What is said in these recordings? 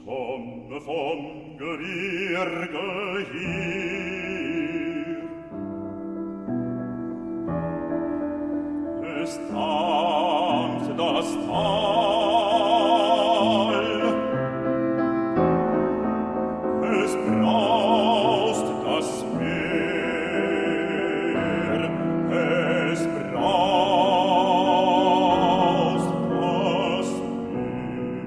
komme vom Gebirge hier. Es dampft das Tal, es braust das Meer, es braust das Meer.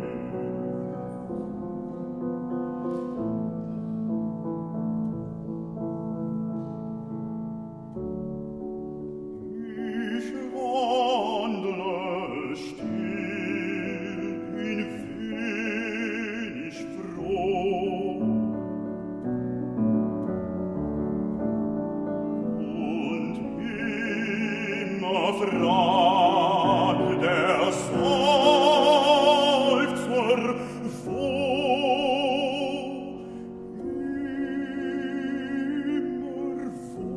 Ich wandle still, bin wenig froh, und immer fragt der Seufzer, wo? Immer wo?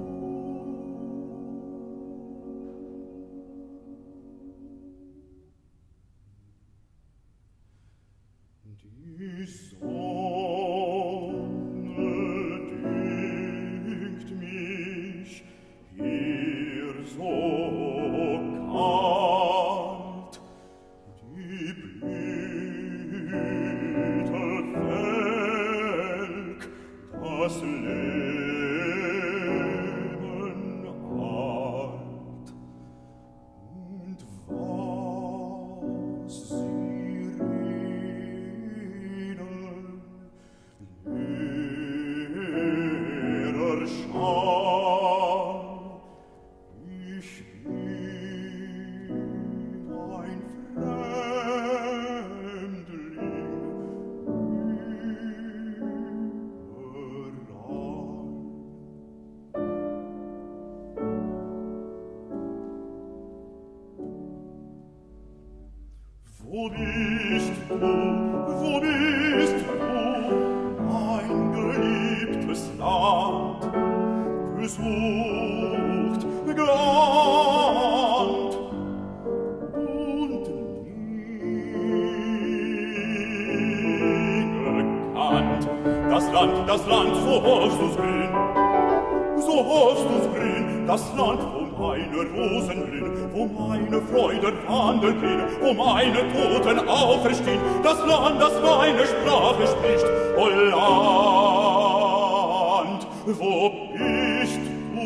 Die Sonne dünkt mich hier so kalt, die Blüte welk, das Leben alt, und was sie reden, leerer Schall. Ich bin ein Fremdling überall. Wo bist du, mein geliebtes Land, besucht, geahnt und nie gekannt? Das Land, so hoffst du's grün, das Land, wo meine Rosen blühen, wo meine Freuden wandeln gehen, wo meine Toten auferstehen, das Land, das meine Sprache spricht. O Land, wo bist du?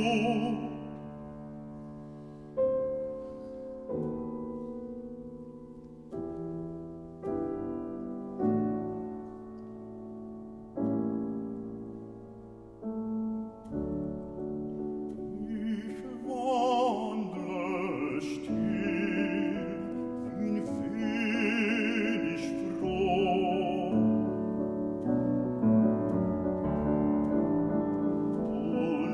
Ich wandle still, bin wenig froh, und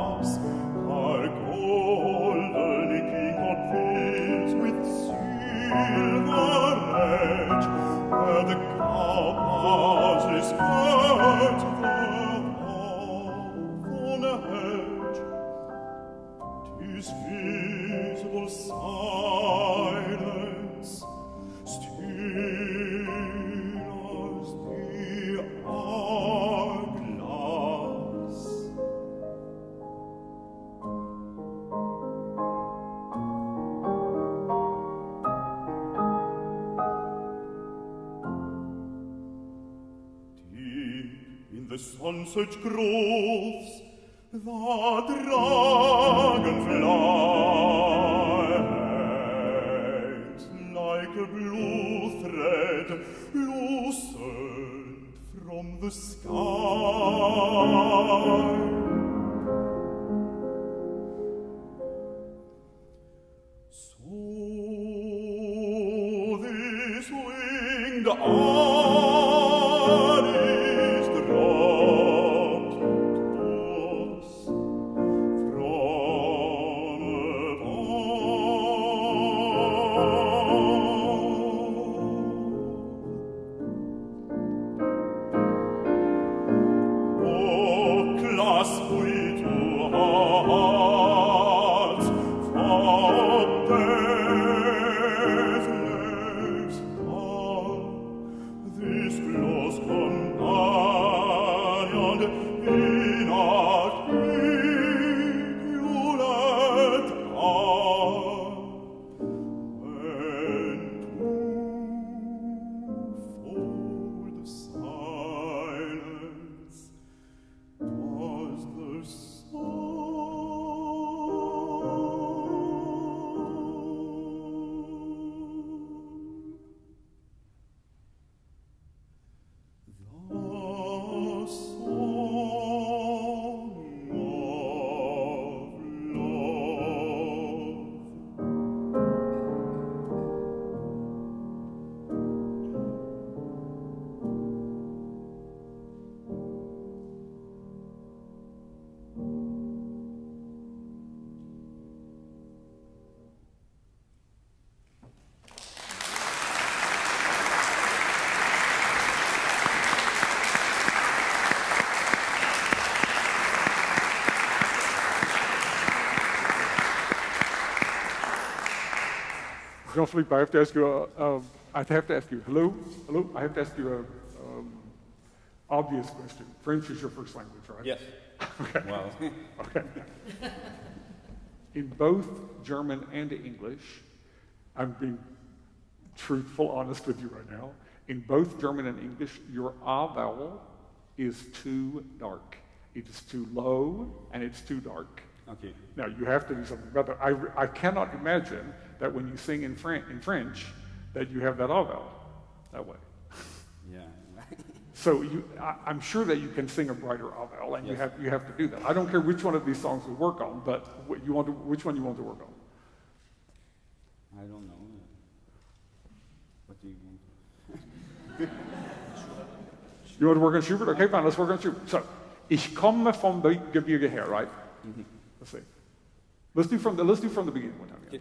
glass, her golden kingdom fills with silver edge, where the cowpaths skirt the on a hedge. 'Tis visible silence, still as the hourglass. Deep in the sunset groves, the dragon flies like a blue thread loosened from the sky. So this winged eye is dropped to us from above. Oh, clasp we two hearts, for deathless love, this close companion in our equalent heart, when twofold silence was the Jean-Philippe, I have to ask you, hello? I have to ask you a obvious question. French is your first language, right? Yes. Okay. Well. Okay. In both German and English, I'm being truthful, honest with you right now. In both German and English, your A vowel is too dark. It is too low, and it's too dark. Okay. Now, you have to do something about that. I cannot imagine that when you sing in French, that you have that A vowel that way. Yeah. So I'm sure that you can sing a brighter A vowel, and yes. you have to do that. I don't care which one of these songs we work on, but which one you want to work on? I don't know. What do you want? You want to work on Schubert? Okay, fine, let's work on Schubert. So, ich komme vom Gebirge her, right? Mm-hmm. Let's see. Let's do from the beginning one time. Yeah. Okay.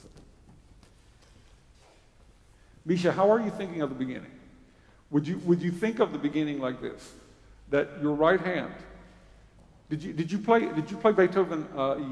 Misha, how are you thinking of the beginning? Would you think of the beginning like this? That your right hand. Did you play Beethoven?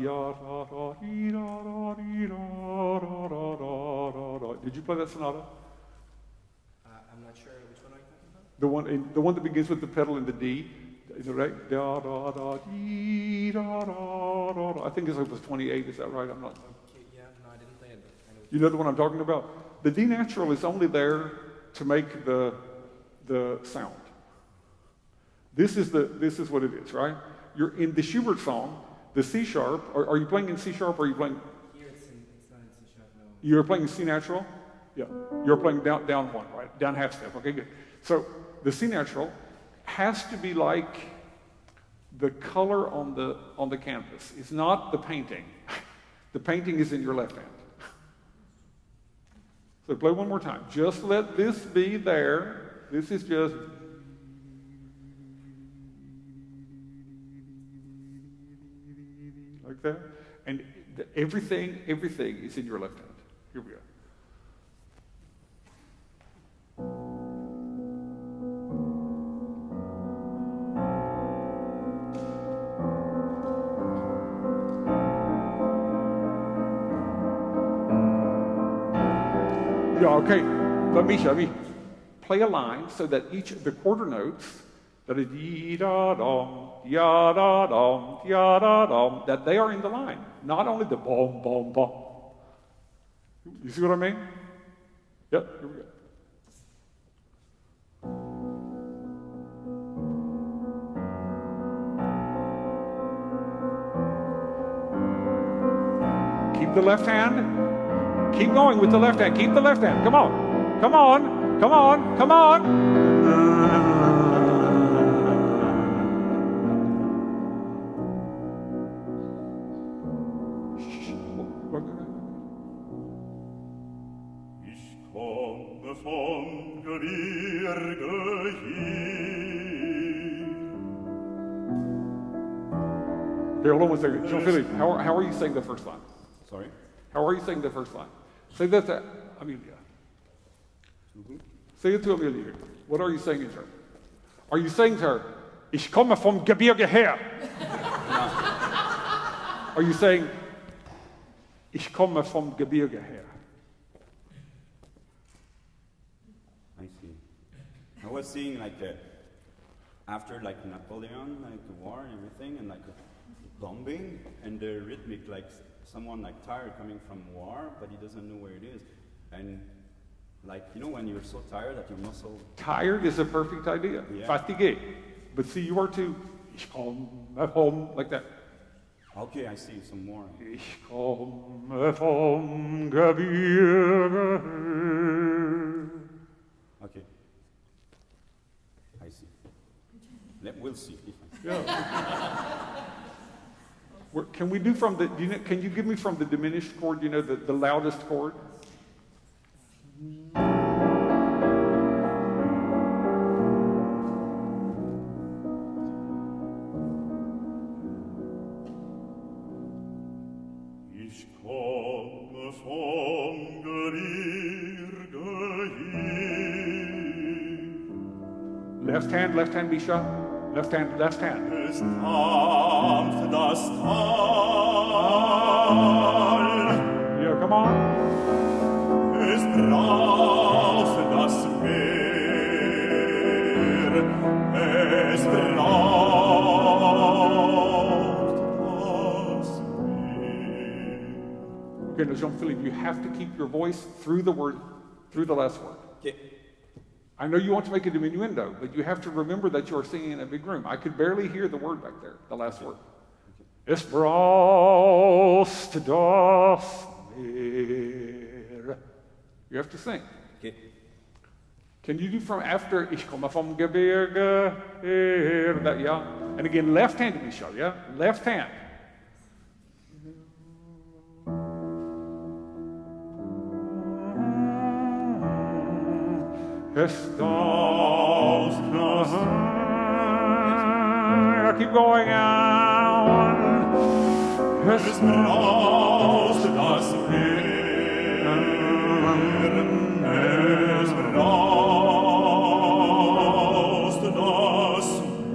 Did you play that sonata? I'm not sure which one are you talking about. The one that begins with the pedal in the D. Is it right? Da, da, da, dee, da, da, da, da. I think it was 28. Is that right? I'm not. Yeah, no, I didn't play it. But I know You know the one I'm talking about? The D natural is only there to make the sound. This is what it is, right? You're in the Schubert song, the C sharp. Are you playing in C sharp or are you playing? here it's not in C sharp, no. You're playing C natural? Yeah. You're playing down one, right? Down half step. Okay, good. So the C natural has to be like the color on the canvas. It's not the painting. The painting is in your left hand. So play one more time. Just let this be there. This is just. like that. And everything is in your left hand. Here we go. Yeah, okay. Let me play a line so that each of the quarter notes, that is dee-da-dum, ya-da-dum, ya-da-dum, that they are in the line. Not only the bom, bom, bom. You see what I mean? Yep, here we go. Keep the left hand. Keep going with the left hand. Keep the left hand. Come on. Come on. Come on. Come on. Ich komme vom Gebirge hier. Okay, hold on 1 second. Jean-Philippe, how are you saying the first line? Sorry? How are you saying the first line? Say that to Amelia. Say it to Amelia. What are you saying to her? Are you saying to her, Ich komme vom Gebirge her? Are you saying, Ich komme vom Gebirge her? I see. I was seeing like after like Napoleon, like the war and everything, and like bombing, and the rhythmic, like someone like tired coming from war, but he doesn't know where it is. And like, you know, when you're so tired that your muscle... Tired is a perfect idea. Yeah. Fatigué. But see, you are too, Ich komme vom, like that. Okay, I see some more. Ich komme vom Gebirge her. Okay. I see. We'll see. Yeah. Can we do from the, can you give me from the diminished chord, you know, the loudest chord? Ich komme vom Gebirge hier. Left hand, Misha. Left hand. Es dampft das Tal. Yeah, come on. Es braust das Meer. Es braust das Meer. Okay, now Jean-Philippe, you have to keep your voice through the last word. Okay. I know you want to make a diminuendo, but you have to remember that you are singing in a big room. I could barely hear the word back there, the last word. Es braust das Meer. You have to sing. Okay. Can you do from after Ich komme vom Gebirge her, that, yeah? And again, left hand to be shown, yeah? Left hand. Es dampft das Meer. Keep going out. Es braust das Meer. Es braust das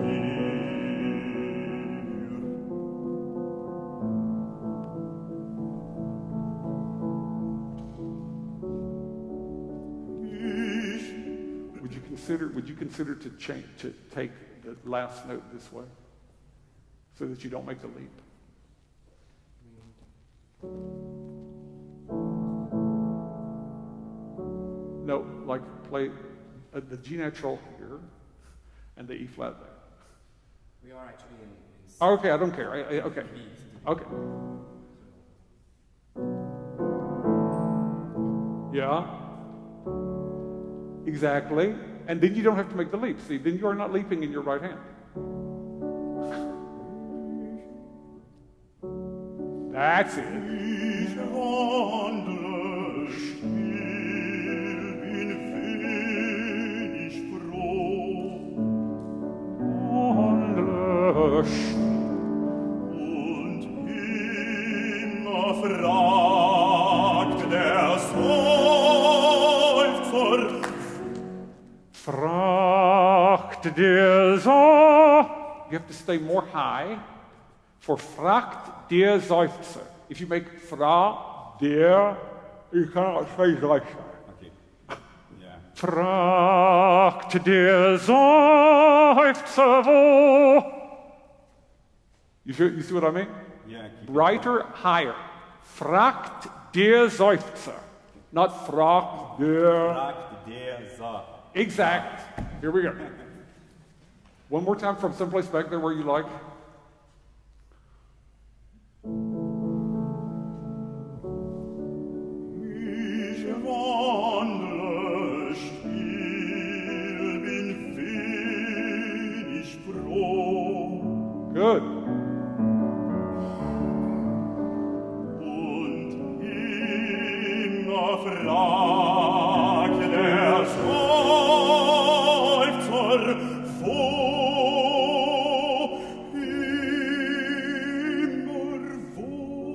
Would you consider to take the last note this way, so that you don't make the leap? No, like play the G natural here, and the E flat there. We are actually in Okay, I don't care. Okay, okay. Yeah. Exactly. And then you don't have to make the leap. See, then you are not leaping in your right hand. That's it. Ich wandle still, bin wenig froh. Wandle still. Und fragt der Seufzer. Fragt der You have to stay more high for fragt der Seufzer. If you make fra der, you cannot say Seufzer. Okay. Yeah. Fragt der Seufzer wo. You see what I mean? Yeah. Keep Brighter, higher. Fragt der Seufzer. Not fragt der. Fragt der Sa. Exact. Here we go. One more time from someplace back there where you like. Ich wandle still, bin wenig froh. Good. Und immer fragt der Seufzer, wo, immer wo.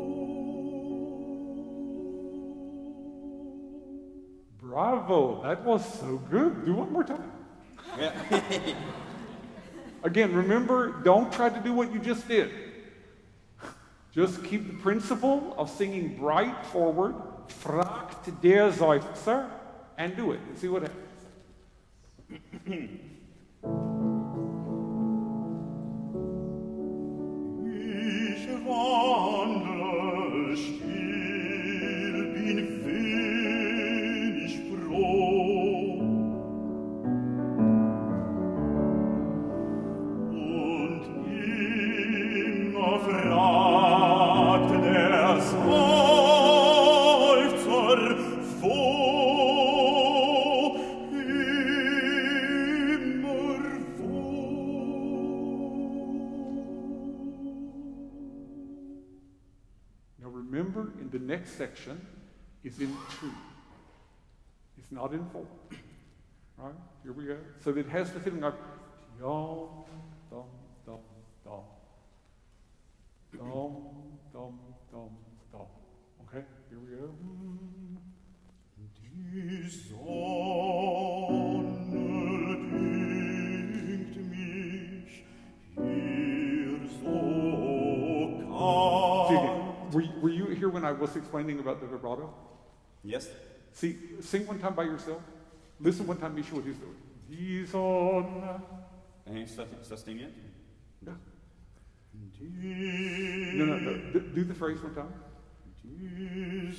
Bravo. That was so good. Do one more time. Yeah. Again, remember, don't try to do what you just did. Just keep the principle of singing bright forward, fragt der Seufzer, and do it and see what happens. Ich wandle still, bin wenig froh. Und immer fragt der Seufzer, wo, immer wo. Now remember, in the next section is in 2. It's not in 4. Right? Here we go. So it has the feeling of yom, dum, dum, dum. Dum, dum, dum, dum. Okay? Here we go. Die Sonne dünkt mich hier so See, kalt. were you here when I was explaining about the vibrato? Yes. See, sing one time by yourself. Listen one time, be sure what he's doing. Die Sonne. And you sustain it? Yeah. Die No. Do the phrase one time. Die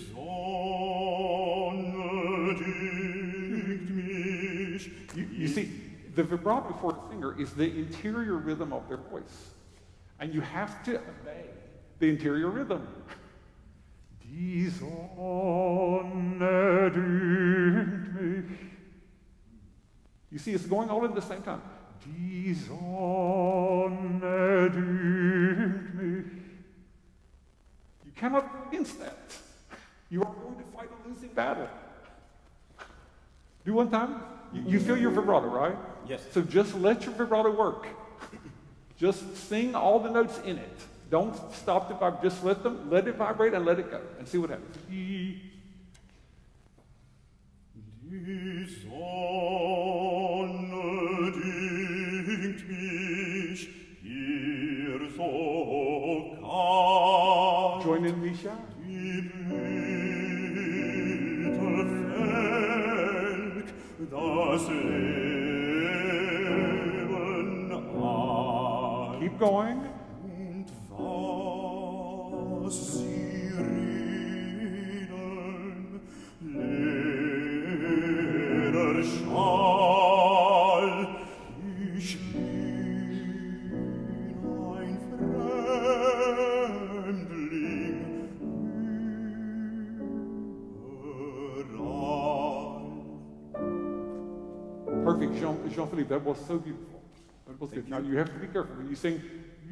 Sonne dünkt mich. You see, the vibrato for a singer is the interior rhythm of their voice. And you have to obey the interior rhythm. Die Sonne dünkt mich. You see, it's going all at the same time. Die Sonne dünkt mich. You cannot go against that. You are going to fight a losing battle. Do one time. You feel your vibrato, right? Yes. So just let your vibrato work. Just sing all the notes in it. Don't stop the vibe. Just let it vibrate and let it go. And see what happens. Die Sonne dünkt mich hier so kalt. Join in, Misha. Die Blüte fällt, das Leben an. Keep going. Und was sie reden, leerer Schall. Ich bin ein Fremdling überall. Perfect, Jean-Philippe. That was so beautiful. That was good. Now you have to be careful when you sing.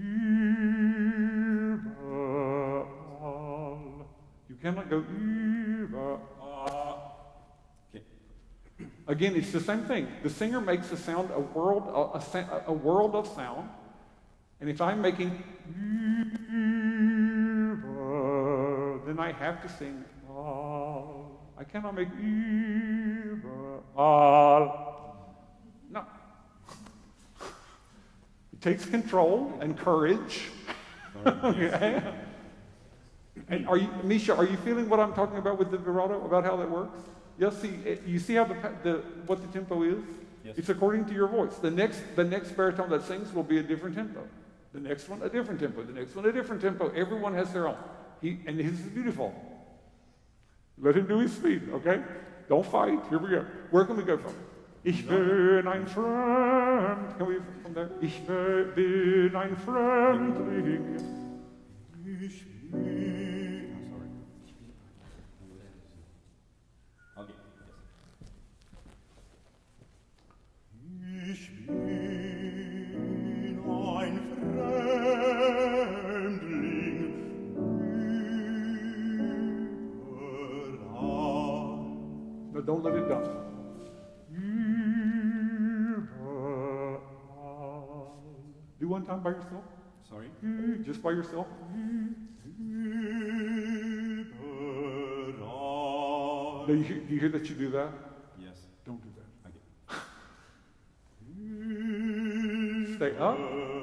Überall. You cannot go überall. Okay. Again, it's the same thing. The singer makes a sound, a world of sound. And if I'm making then and I have to sing, I cannot make no. It takes control and courage. Yeah. And Misha, are you feeling what I'm talking about with the vibrato, about how that works? Yes, you see how what the tempo is? Yes. It's according to your voice. The next baritone that sings will be a different tempo. The next one, a different tempo. The next one, a different tempo. Everyone has their own. And his is beautiful. Let him do his speed, okay? Don't fight. Here we go. Where can we go from? Ich bin ein Fremd. Can we from there? Ich bin ein Fremdling. Ich bin... I'm sorry. Okay, yes. Ich bin ein Fremdling überall. No, don't let it down. Do one time by yourself. Sorry? Just by yourself. Do you hear that you do that? Yes. Don't do that. Okay. Stay up.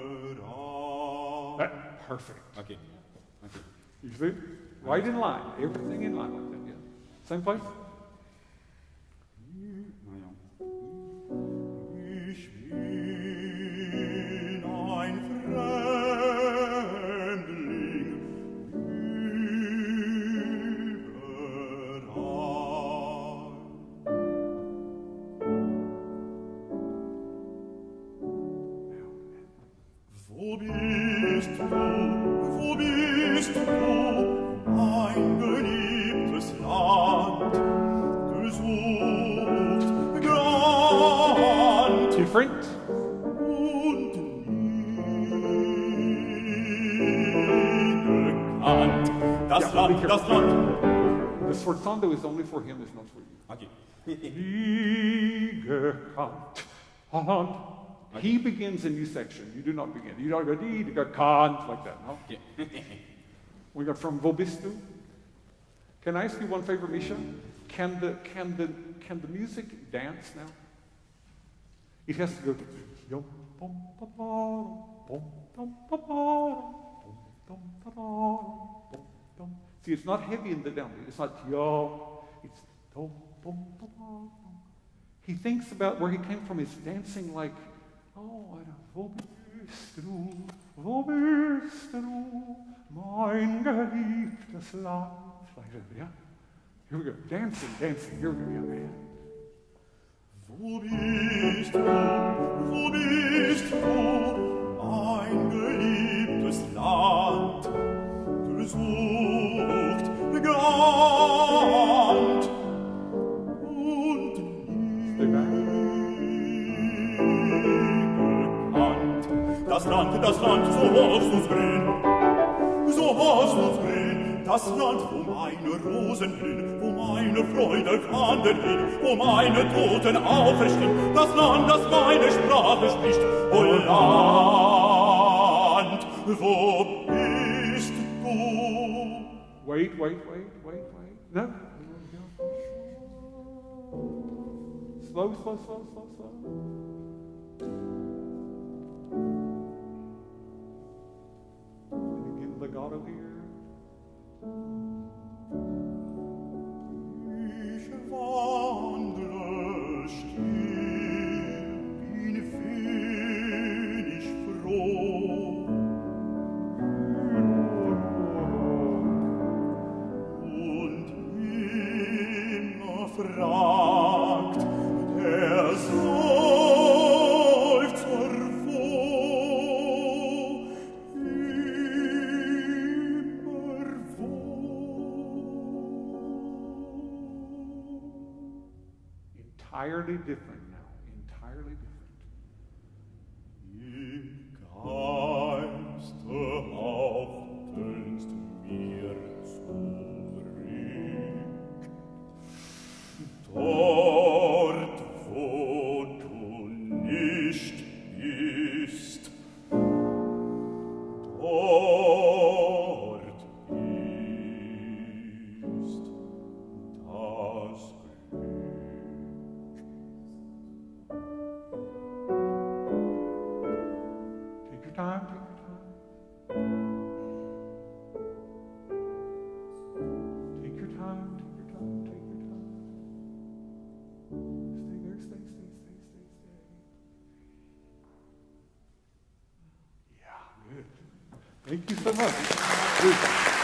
Perfect. Okay. Okay. You see? Right in line. Everything in line like that. Yeah. Same place? Ich bin ein Fremdling überall. Wo bist du, mein geliebtes Land, gesucht, geahnt Different. und nie gekannt. Das Land. The sforzando is only for him, it's not for you. Okay. Nie gekannt. He begins a new section. You do not begin. You don't go die gekannt like that, no? Okay. We got from Wo bist du? Can I ask you one favor, Misha? Can the music dance now? It has to go. Yum, bum, ba, ba, bum, dum, ba, ba, bum, ba, ba, bum, dum. See, it's not heavy in the downbeat. It's not yo. It's dum, bum, ba, ba, bum. He thinks about where he came from. He's dancing like, oh, I don't. Wo bist du, mein geliebtes Land? Like that, yeah. Here we go. Dancing. Here we go. Yeah. Wo bist du, mein geliebtes Land, gesucht, geahnt und nie gekannt. Das Land, so hast du's grün, das Land, wo meine Rosen blühen, wo meine Freude wandert hin, wo meine Toten auferstehen, das Land, das meine Sprache spricht. O Land, wo bist du? Wait. No. Slow. And again, legato here. Ich wandle still, bin wenig froh. Und immer fragt der Seufzer wo, immer wo. Entirely different now. Entirely different. Im Geiste haftelst mir zurück, dort wo du nicht bist, dort bin Thank you so much.